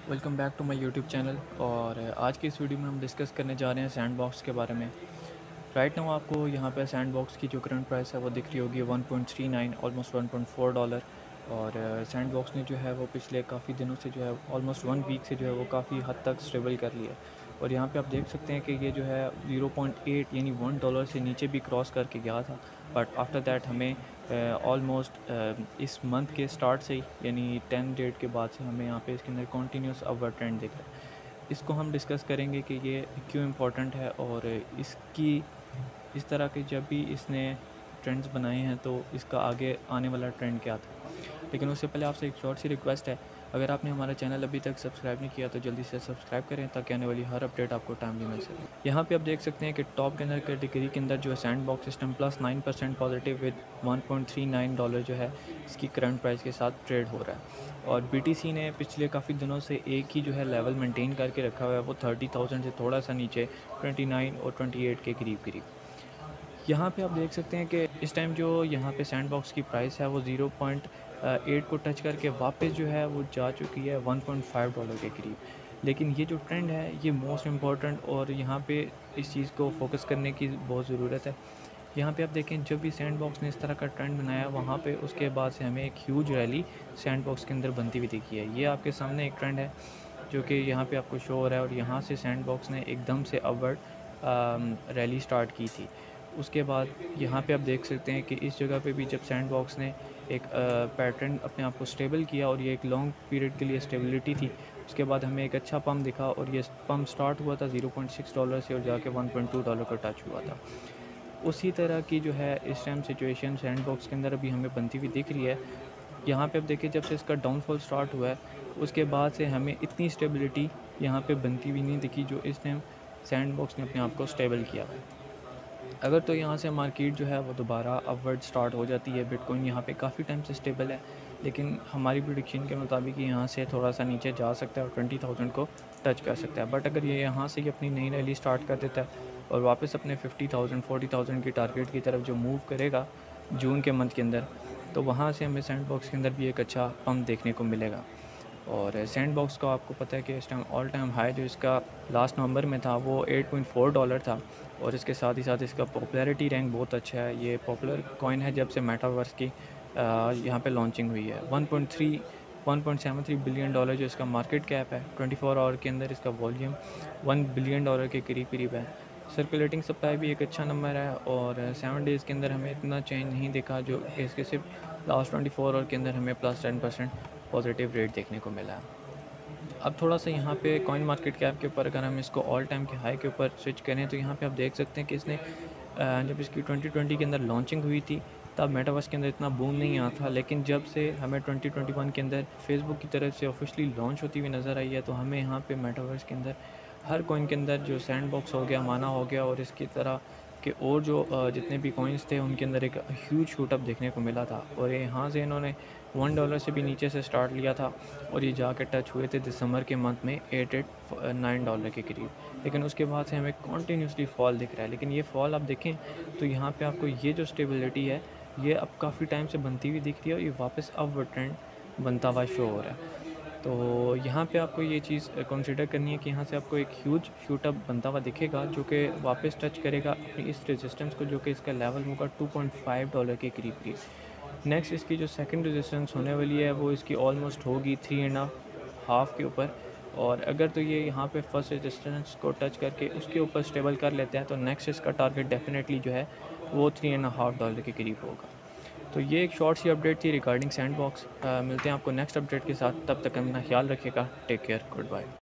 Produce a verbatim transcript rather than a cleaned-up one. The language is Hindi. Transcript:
Welcome back to my YouTube channel. और आज की इस वीडियो में हम डिस्कस करने जा रहे हैं सैंडबॉक्स के बारे में। राइट नाउ आपको यहाँ पे सैंडबॉक्स की जो करंट प्राइस है वो दिख रही होगी one point three nine, almost one point four dollar. और सैंडबॉक्स ने जो है वो पिछले काफ़ी दिनों से जो है ऑलमोस्ट वन वीक से जो है वो काफ़ी हद तक स्टेबल कर लिया है। और यहाँ पे आप देख सकते हैं कि ये जो है ज़ीरो पॉइंट एट यानी वन डॉलर से नीचे भी क्रॉस करके गया था, बट आफ्टर दैट हमें ऑलमोस्ट uh, uh, इस मंथ के स्टार्ट से ही यानी टेन डेट के बाद से हमें यहाँ पे इसके अंदर कॉन्टीन्यूस अपवर्ड ट्रेंड दिख रहा है। इसको हम डिस्कस करेंगे कि ये क्यों इम्पोर्टेंट है और इसकी इस तरह के जब भी इसने ट्रेंड्स बनाए हैं तो इसका आगे आने वाला ट्रेंड क्या था। लेकिन उससे पहले आपसे एक शॉर्ट सी रिक्वेस्ट है, अगर आपने हमारा चैनल अभी तक सब्सक्राइब नहीं किया तो जल्दी से सब्सक्राइब करें ताकि आने वाली हर अपडेट आपको टाइमली मिल सके। यहाँ पे आप देख सकते हैं कि टॉप के अंदर कैटेगरी के अंदर जो है Sandbox system plus nine percent positive with one point three nine dollar जो है इसकी करंट प्राइस के साथ ट्रेड हो रहा है। और बीटीसी ने पिछले काफ़ी दिनों से एक ही जो है लेवल मेंटेन करके रखा हुआ है, वो थर्टी थाउजेंड से थोड़ा सा नीचे ट्वेंटी नाइन और ट्वेंटी एट के करीब करीब। यहाँ पे आप देख सकते हैं कि इस टाइम जो यहाँ पे सैंडबॉक्स की प्राइस है वो ज़ीरो पॉइंट एट को टच करके वापस जो है वो जा चुकी है वन पॉइंट फाइव डॉलर के करीब। लेकिन ये जो ट्रेंड है ये मोस्ट इम्पॉर्टेंट और यहाँ पे इस चीज़ को फोकस करने की बहुत ज़रूरत है। यहाँ पे आप देखें जब भी सैंडबॉक्स ने इस तरह का ट्रेंड बनाया वहाँ पे उसके बाद से हमें एक ह्यूज रैली सैंडबॉक्स के अंदर बनती हुई दिखी है। ये आपके सामने एक ट्रेंड है जो कि यहाँ पे आपको शो हो रहा है और यहाँ से सैंडबॉक्स ने एकदम से अपवर्ड रैली स्टार्ट की थी। उसके बाद यहाँ पे आप देख सकते हैं कि इस जगह पे भी जब सैंडबॉक्स ने एक पैटर्न अपने आप को स्टेबल किया और ये एक लॉन्ग पीरियड के लिए स्टेबिलिटी थी, उसके बाद हमें एक अच्छा पम्प दिखा और ये पम्प स्टार्ट हुआ था ज़ीरो पॉइंट सिक्स डॉलर से और जाके वन पॉइंट टू डॉलर का टच हुआ था। उसी तरह की जो है इस टाइम सिचुएशन सैंडबॉक्स के अंदर अभी हमें बनती हुई दिख रही है। यहाँ पे अब देखिए जब से इसका डाउनफॉल स्टार्ट हुआ है उसके बाद से हमें इतनी स्टेबिलिटी यहाँ पे बनती हुई नहीं दिखी जो इस टाइम सैंडबॉक्स ने अपने आप को स्टेबल किया। अगर तो यहाँ से मार्केट जो है वो दोबारा अपवर्ड स्टार्ट हो जाती है, बिटकॉइन यहाँ पे काफ़ी टाइम से स्टेबल है, लेकिन हमारी प्रेडिक्शन के मुताबिक यहाँ से थोड़ा सा नीचे जा सकता है और ट्वेंटी थाउजेंड को टच कर सकता है। बट अगर ये यहाँ से ही अपनी नई रैली स्टार्ट कर देता है और वापस अपने फिफ्टी थाउजेंड फोर्टी थाउजेंड की टारगेट की तरफ जो मूव करेगा जून के मंथ के अंदर, तो वहाँ से हमें सैंडबॉक्स के अंदर भी एक अच्छा पम्प देखने को मिलेगा। और सैंडबॉक्स का आपको पता है कि इस टाइम ऑल टाइम हाई जो इसका लास्ट नवंबर में था वो एट पॉइंट फोर डॉलर था और इसके साथ ही साथ इसका पॉपुलैरिटी रैंक बहुत अच्छा है। ये पॉपुलर कॉइन है जब से मेटावर्स की यहाँ पे लॉन्चिंग हुई है। One point three one point seven three billion dollar जो इसका मार्केट कैप है, ट्वेंटी फोर आवर के अंदर इसका वॉल्यूम वन बिलियन डॉलर के करीब करीब है। सर्कुलेटिंग सप्लाई भी एक अच्छा नंबर है और सेवन डेज़ के अंदर हमें इतना चेंज नहीं दिखा जो इसके सिर्फ लास्ट ट्वेंटी फोर आवर के अंदर हमें plus ten percent positive rate देखने को मिला है। अब थोड़ा सा यहाँ पे कॉइन मार्केट कैप के ऊपर अगर हम इसको ऑल टाइम के हाई के ऊपर स्विच करें तो यहाँ पे आप देख सकते हैं कि इसने जब इसकी ट्वेंटी ट्वेंटी के अंदर लॉन्चिंग हुई थी तब मेटावर्स के अंदर इतना बूम नहीं आया था, लेकिन जब से हमें ट्वेंटी ट्वेंटी वन के अंदर फेसबुक की तरफ से ऑफिशियली लॉन्च होती हुई नज़र आई है तो हमें यहाँ पे मेटावर्स के अंदर हर कॉइन के अंदर जो सैंडबॉक्स हो गया, माना हो गया और इसकी तरह के और जो जितने भी कॉइन्स थे उनके अंदर एक ह्यूज शूटअप देखने को मिला था। और यहाँ से इन्होंने वन डॉलर से भी नीचे से स्टार्ट लिया था और ये जाके टच हुए थे दिसंबर के मंथ में एट एट नाइन डॉलर के करीब, लेकिन उसके बाद से हमें कॉन्टीन्यूसली फॉल दिख रहा है। लेकिन ये फॉल आप देखें तो यहाँ पे आपको ये जो स्टेबिलिटी है ये अब काफ़ी टाइम से बनती हुई दिख रही है और ये वापस अपवर्ड ट्रेंड बनता हुआ शो हो रहा है। तो यहाँ पे आपको ये चीज़ कंसिडर करनी है कि यहाँ से आपको एक ह्यूज शूटअप बनता हुआ दिखेगा जो कि वापस टच करेगा अपनी इस रेजिस्टेंस को जो कि इसका लेवल होगा टू पॉइंट फाइव डॉलर के करीब की। नेक्स्ट इसकी जो सेकंड रेजिस्टेंस होने वाली है वो इसकी ऑलमोस्ट होगी थ्री एंड हाफ के ऊपर। और अगर तो ये यहाँ पे फर्स्ट रेजिस्टेंस को टच करके उसके ऊपर स्टेबल कर लेते हैं तो नेक्स्ट इसका टारगेट डेफिनेटली जो है वो थ्री एंड हाफ डॉलर के करीब होगा। तो ये एक शॉर्ट सी अपडेट थी रिगार्डिंग सैंडबॉक्स। मिलते हैं आपको नेक्स्ट अपडेट के साथ, तब तक अपना ख्याल रखिएगा। Take care, good bye.